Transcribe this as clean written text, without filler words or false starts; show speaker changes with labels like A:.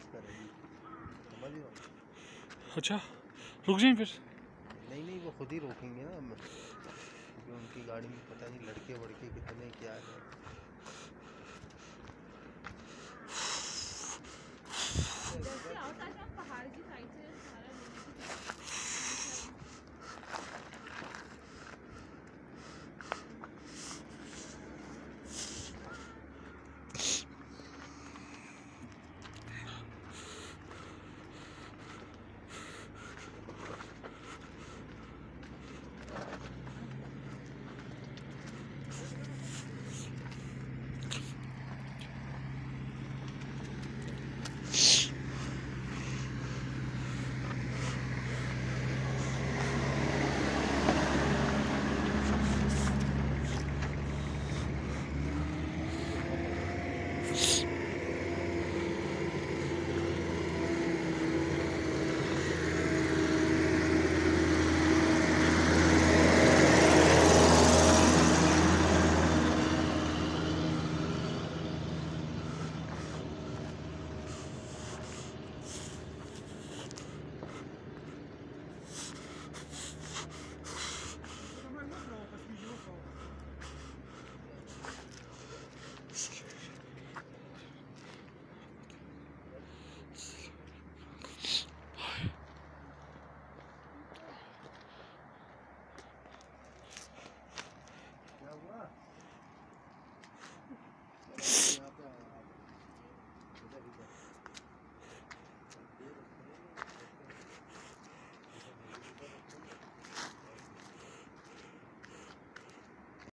A: Relax करेगी, समझ रहे हो?
B: अच्छा रुक जाएं फिर?
A: नहीं नहीं, वो खुद ही रोकेंगे ना, क्योंकि उनकी गाड़ी में पता नहीं लड़के वड़के कितने क्या है।